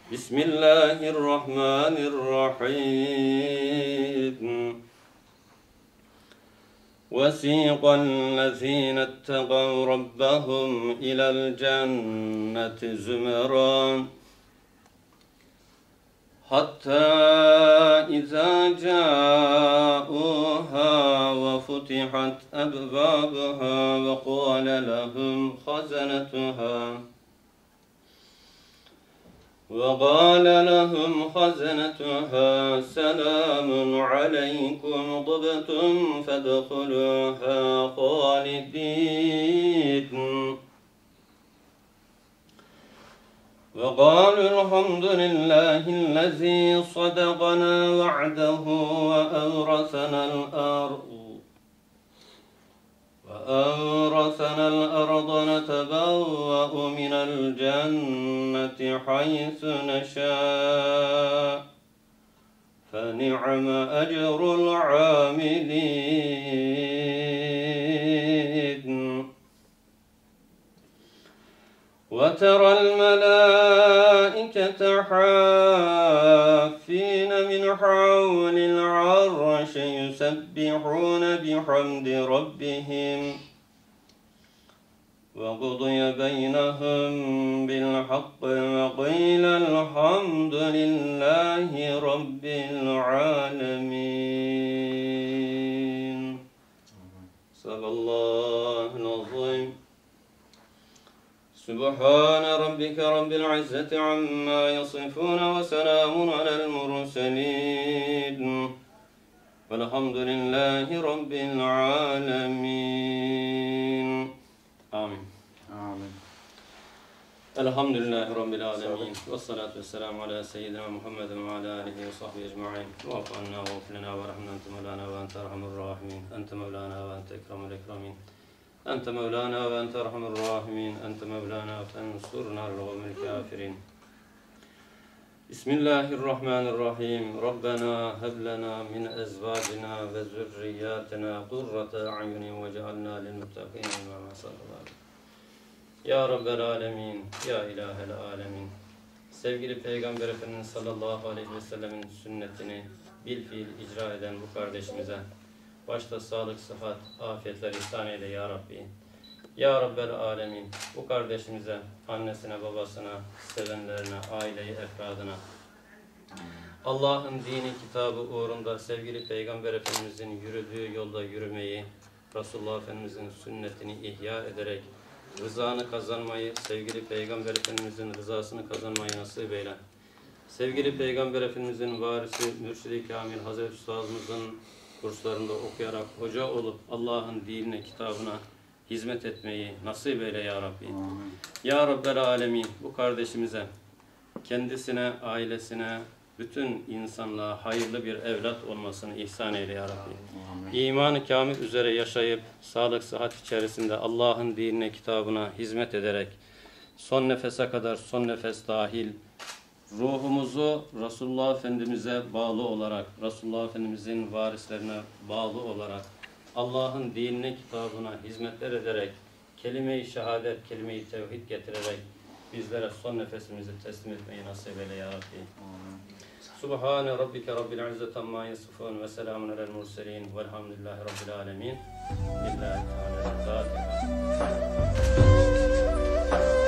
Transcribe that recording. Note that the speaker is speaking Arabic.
بسم الله الرحمن الرحيم وسيق الذين اتقوا ربهم إلى الجنة زمرا حتى إذا جاءوها وفتحت أبوابها وقال لهم خزنتها سلام عليكم طبتم فادخلوها خالدين وقالوا الحمد لله الذي صدقنا وعده وأورثنا الأرض نتبوأ من الجنة حيث نشاء فنعم أجر العاملين وترى الملائكة حافين من حول العرش يسبحون بحمد ربهم وقضي بينهم بالحق وقيل الحمد لله رب العالمين صدق الله العظيم سبحان ربك رب العزة عما يصفون وسلام على المرسلين والحمد لله رب العالمين آمين آمين. Elhamdülillahi Rabbil alemin. Ve salatu ve selamu ala seyyidina Muhammedin ve ala alihi ve sahbihi ecma'in. Vafu anna ve uflina ve rahmina ente mevlana ve ente erhamur rahimin. Ente mevlana ve ente ekramul ekramin. Ente mevlana ve ente erhamur rahimin. Ente mevlana fensurna al-gavmil kafirin. Bismillahirrahmanirrahim. Rabbena heblena min ezvacina ve zürriyatina kurrata a'yunin ve cealna lilmuttaqin imama sallallahu aleyhi. Ya Rabbel Alemin, Ya İlahel Alemin. Sevgili Peygamber Efendimiz sallallahu aleyhi ve sellemin sünnetini bilfiil icra eden bu kardeşimize başta sağlık, sıhhat, afiyetler ihsan eyle Ya Rabbi. Ya Rabbel Alemin, bu kardeşimize, annesine, babasına, sevenlerine, aileyi, efradına, Allah'ın dini kitabı uğrunda sevgili Peygamber Efendimizin yürüdüğü yolda yürümeyi, Resulullah Efendimizin sünnetini ihya ederek rızanı kazanmayı, sevgili Peygamber Efendimizin rızasını kazanmayı nasip eyle. Sevgili Peygamber Efendimizin varisi, Mürşid-i Kamil Hazreti Üstadımızın kurslarında okuyarak hoca olup Allah'ın dinine, kitabına hizmet etmeyi nasip eyle Ya Rabbi. Amin. Ya Rabbel Alemin, bu kardeşimize, kendisine, ailesine, bütün insanlığa hayırlı bir evlat olmasını ihsan eyle Ya Rabbi. İman-ı kamil üzere yaşayıp, sağlık, sıhhat içerisinde Allah'ın dinine, kitabına hizmet ederek, son nefese kadar, son nefes dahil, ruhumuzu Resulullah Efendimiz'e bağlı olarak, Resulullah Efendimiz'in varislerine bağlı olarak, Allah'ın dinine, kitabına hizmetler ederek, kelime-i şehadet, kelime-i tevhid getirerek, bizlere son nefesimizi teslim etmeyi nasip eyle Ya Rabbi. Subhane Rabbike Rabbil İzzeti amma yasifun ve selamun alel murselin velhamdülillahi Rabbil alemin. Lillahi Teala'l-Fatiha.